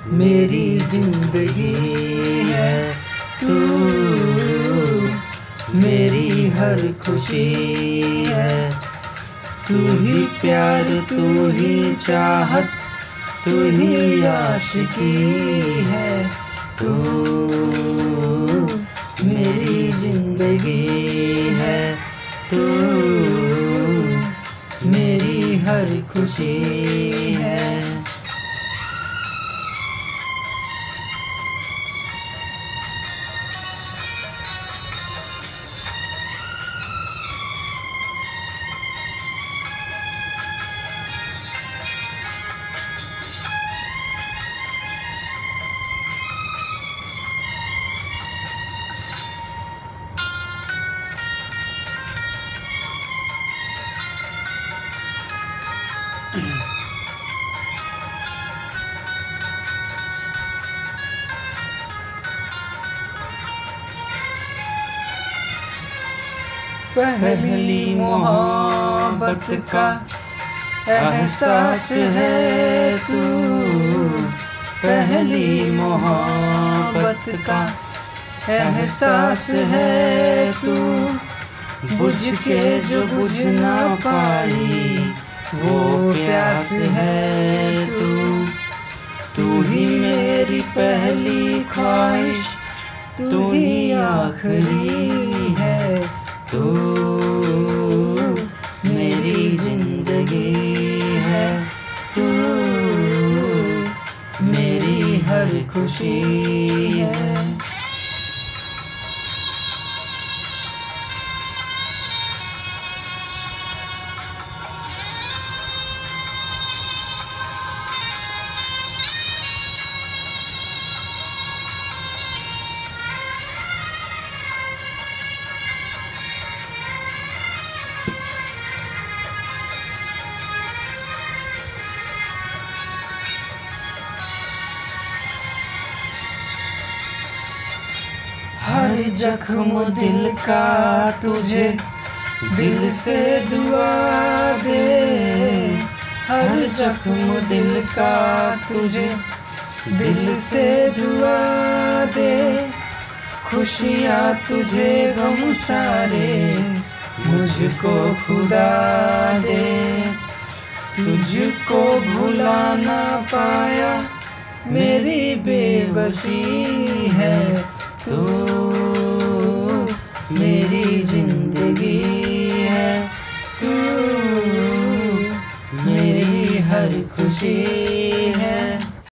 मेरी जिंदगी है तू, मेरी हर खुशी है। तू ही प्यार, तू ही चाहत, तू ही आशिकी है। तू मेरी जिंदगी है तू, मेरी हर खुशी है। पहली मोहब्बत का एहसास है तू, पहली मोहब्बत का एहसास है तू। बुझ के जो बुझ ना पाई वो प्यास है तू। तू ही मेरी पहली ख्वाहिश, तू ही आखिरी है। तू मेरी जिंदगी है तू, मेरी हर खुशी है। हर जख्म दिल का तुझे दिल से दुआ दे। हर जख्म दिल का तुझे दिल से दुआ दे। खुशियाँ तुझे गम सारे मुझको खुदा दे। तुझको भुला ना पाया मेरी बेबसी है तू, मेरी जिंदगी है तू, मेरी हर खुशी